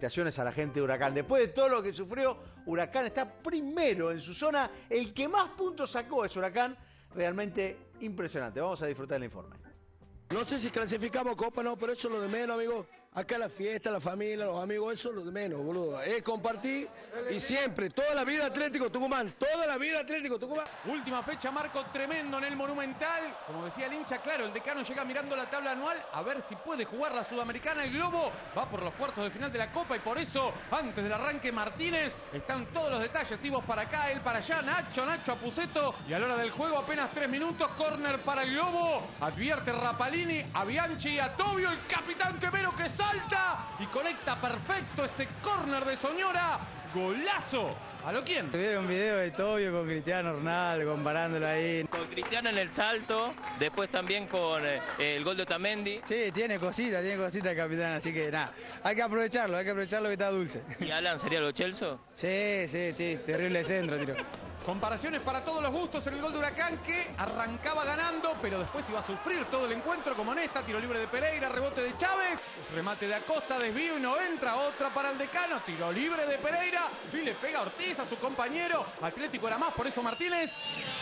felicitaciones a la gente de Huracán. Después de todo lo que sufrió, Huracán está primero en su zona. El que más puntos sacó es Huracán. Realmente impresionante. Vamos a disfrutar del informe. No sé si clasificamos Copa, no, pero eso es lo de menos, amigo. Acá la fiesta, la familia, los amigos, eso es lo de menos, boludo. Es compartir y siempre, toda la vida Atlético Tucumán, toda la vida Atlético Tucumán. Última fecha, marco tremendo en el Monumental. Como decía el hincha, claro, el decano llega mirando la tabla anual a ver si puede jugar la Sudamericana. El Globo va por los cuartos de final de la Copa y por eso, antes del arranque Martínez, están todos los detalles. Y vos para acá, él para allá, Nacho a Puceto. Y a la hora del juego, apenas 3 minutos, córner para el Globo. Advierte Rapalini a Bianchi y a Tobio, el capitán Quemero que salta y conecta perfecto ese córner de Soñora. Golazo. ¿A lo quién? Tuvieron un video de Tobio con Cristiano Ronaldo, comparándolo ahí. Con Cristiano en el salto, después también con el gol de Otamendi. Sí, tiene cositas el capitán, así que nada, hay que aprovecharlo que está dulce. ¿Y Alan sería lo Chelsea? Sí, terrible centro, tiro. Comparaciones para todos los gustos en el gol de Huracán que arrancaba ganando, pero después iba a sufrir todo el encuentro como en esta. Tiro libre de Pereira, rebote de Chávez, remate de Acosta, desvío y no entra. Otra para el decano, tiro libre de Pereira y le pega Ortiz a su compañero. Atlético era más, por eso Martínez.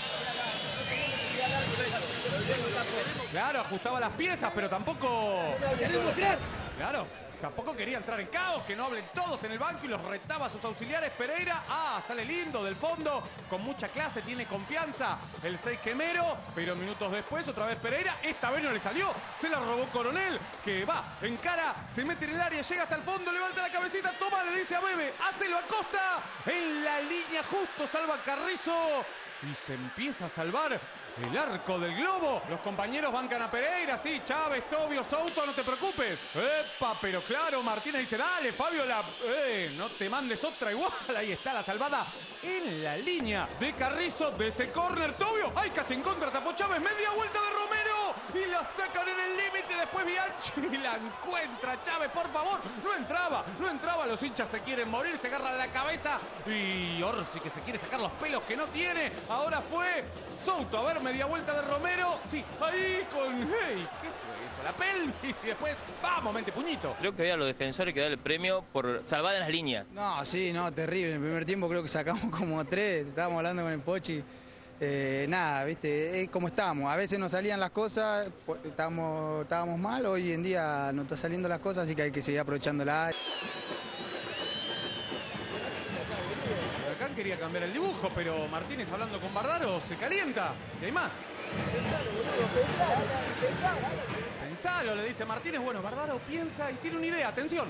Claro, ajustaba las piezas, pero tampoco... Claro, tampoco quería entrar en caos, que no hablen todos en el banco y los retaba a sus auxiliares. Pereira, sale lindo del fondo, con mucha clase, tiene confianza el 6 Quemero, pero minutos después otra vez Pereira, esta vez no le salió, se la robó Coronel, que va, encara, se mete en el área, llega hasta el fondo, levanta la cabecita, toma, le dice a Bebe, hácelo a Costa, en la línea justo salva Carrizo y se empieza a salvar el arco del Globo. Los compañeros bancan a Pereira, sí, Chávez, Tobio, Souto, no te preocupes. ¡Epa! Pero claro, Martínez dice, dale, Fabio, no te mandes otra igual. Ahí está la salvada en la línea de Carrizo, de ese córner, Tobio. ¡Ay, casi en contra, tapó Chávez! Media vuelta de Romero y la sacan en el límite. Después Bianchi la encuentra Chávez, por favor. No entraba. Los hinchas se quieren morir, se agarran la cabeza. Y Orsi que se quiere sacar los pelos que no tiene. Ahora fue Souto, a ver, media vuelta de Romero. Sí, ahí con... ¡Hey! ¿Qué fue eso? La pelvis y después... ¡Vamos, mente puñito! Creo que había los defensores que dan el premio por salvada en las líneas. No, sí, terrible. En el primer tiempo creo que sacamos como 3. Estábamos hablando con el Pochi. Nada, viste, es como estábamos. A veces nos salían las cosas, estábamos mal. Hoy en día no está saliendo las cosas, así que hay que seguir aprovechándolas. Huracán quería cambiar el dibujo, pero Martínez hablando con Bardaro se calienta. Y hay más. Pensalo, le dice Martínez. Bueno, Bardaro piensa y tiene una idea. Atención.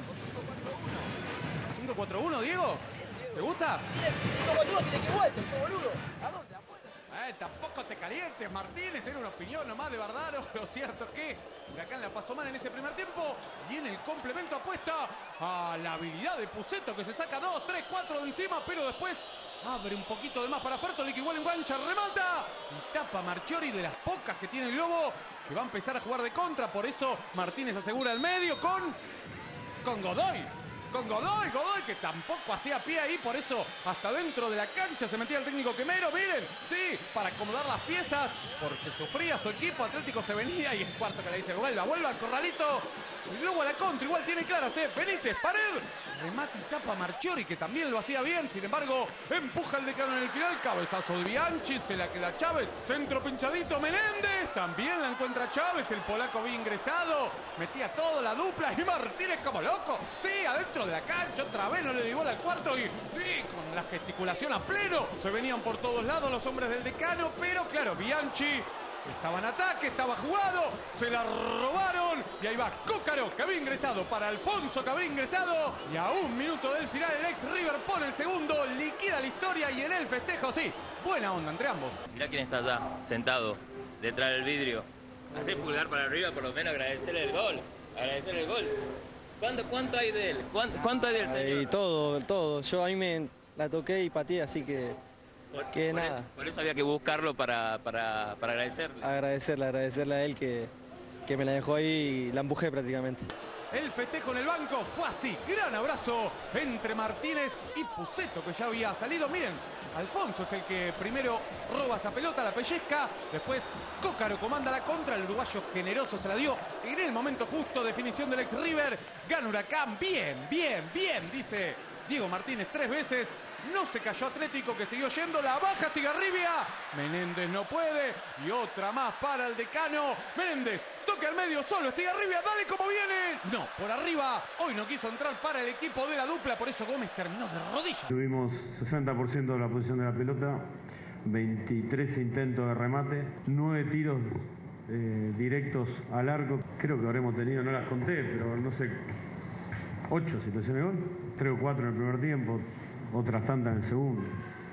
5-4-1, Diego. ¿Te gusta? 5-4-1 tiene que vuelta, ese boludo. ¿A dónde? Afuera. Tampoco te calientes, Martínez, era una opinión nomás de Bardaro. Lo cierto es que Huracán la pasó mal en ese primer tiempo y en el complemento apuesta a la habilidad de Puceto, que se saca 2, 3, 4 de encima, pero después abre un poquito de más para Fertoli, que igual engancha, remata y tapa Marchiori, de las pocas que tiene el Globo, que va a empezar a jugar de contra. Por eso Martínez asegura el medio con Godoy. Con Godoy, que tampoco hacía pie ahí, por eso hasta dentro de la cancha se metía el técnico Quemero, miren, sí, para acomodar las piezas, porque sufría su equipo. Atlético se venía y es cuarto que le dice, vuelva al corralito, y luego a la contra, igual tiene claras, Benítez, Pared, remate y tapa Marchiori, que también lo hacía bien, sin embargo, empuja el decano en el final, cabezazo de Bianchi, se la queda Chávez, centro pinchadito, Menéndez, también la encuentra Chávez, el polaco había ingresado, metía todo la dupla, y Martínez como loco, sí, adentro de la cancha, otra vez no le dio bola al cuarto y sí, con la gesticulación a pleno, se venían por todos lados los hombres del decano, pero claro, Bianchi estaba en ataque, estaba jugado, se la robaron y ahí va Cócaro, que había ingresado para Alfonso, que había ingresado, y a 1 minuto del final el ex River pone el segundo, liquida la historia y en el festejo, sí, buena onda entre ambos. Mirá quién está allá, sentado, detrás del vidrio. Hace pulgar para arriba, por lo menos agradecerle el gol. ¿Cuánto hay de él? ¿Cuánto hay del señor? Todo. Yo a mí me la toqué y pateé, así que nada. Por eso había que buscarlo para agradecerle. Agradecerle a él que me la dejó ahí y la empujé prácticamente. El festejo en el banco fue así. Gran abrazo entre Martínez y Pusetto, que ya había salido. Miren, Alfonso es el que primero roba esa pelota, la pellizca. Después Cócaro comanda la contra. El uruguayo generoso se la dio en el momento justo. Definición del ex River. Gana Huracán. Bien, bien, bien, dice Diego Martínez 3 veces. No se cayó Atlético, que siguió yendo. La baja Estigarribia. Menéndez no puede. Y otra más para el decano. Menéndez toque al medio solo. Estigarribia, dale como viene. No, por arriba. Hoy no quiso entrar para el equipo de la dupla. Por eso Gómez terminó de rodillas. Tuvimos 60% de la posición de la pelota. 23 intentos de remate. 9 tiros directos al arco. Creo que habremos tenido, no las conté, pero no sé, 8 situaciones de gol. 3 o 4 en el primer tiempo. Otras tantas en el segundo.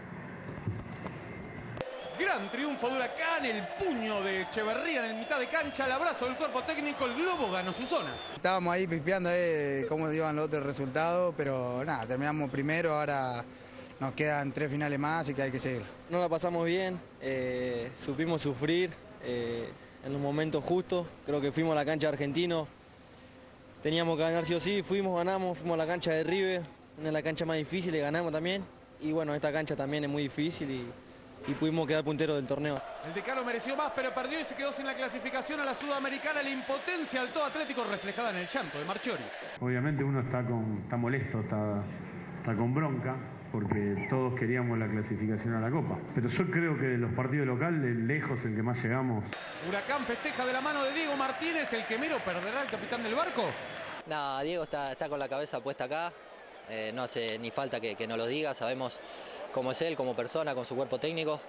Gran triunfo de Huracán, el puño de Echeverría en mitad de cancha, el abrazo del cuerpo técnico, el Globo ganó su zona. Estábamos ahí pispeando cómo iban los otros resultados, pero nada, terminamos primero, ahora nos quedan 3 finales más y que hay que seguir. No la pasamos bien, supimos sufrir en los momentos justos. Creo que fuimos a la cancha de Argentino, teníamos que ganar sí o sí, ganamos, fuimos a la cancha de River, una de las canchas más difíciles, ganamos también. Y bueno, esta cancha también es muy difícil y pudimos quedar punteros del torneo. El decano mereció más, pero perdió y se quedó sin la clasificación a la Sudamericana. La impotencia del todo Atlético reflejada en el llanto de Marchiori. Obviamente uno está molesto, está con bronca, porque todos queríamos la clasificación a la Copa. Pero yo creo que de los partidos locales, lejos el que más llegamos. Huracán festeja de la mano de Diego Martínez. ¿El quemero perderá el capitán del barco? No, Diego está con la cabeza puesta acá. No hace ni falta que nos lo diga. Sabemos cómo es él, como persona, con su cuerpo técnico.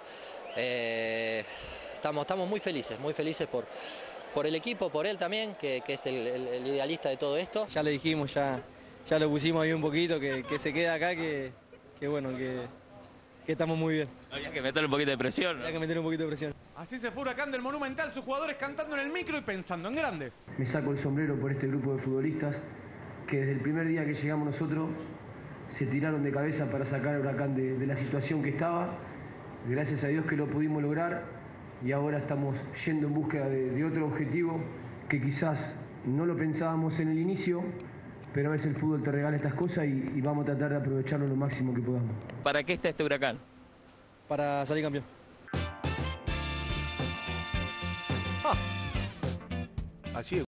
Estamos muy felices por el equipo, por él también, que es el idealista de todo esto. Ya le dijimos, ya lo pusimos ahí un poquito, que se quede acá, que bueno, que estamos muy bien. Había que meterle un poquito de presión, ¿no? Había que meterle un poquito de presión. Así se fue Huracán del Monumental, sus jugadores cantando en el micro y pensando en grande. Me saco el sombrero por este grupo de futbolistas que desde el primer día que llegamos nosotros se tiraron de cabeza para sacar a Huracán de la situación que estaba. Gracias a Dios que lo pudimos lograr y ahora estamos yendo en búsqueda de otro objetivo que quizás no lo pensábamos en el inicio, pero a veces el fútbol te regala estas cosas y vamos a tratar de aprovecharlo lo máximo que podamos. ¿Para qué está este Huracán? Para salir campeón. Así es.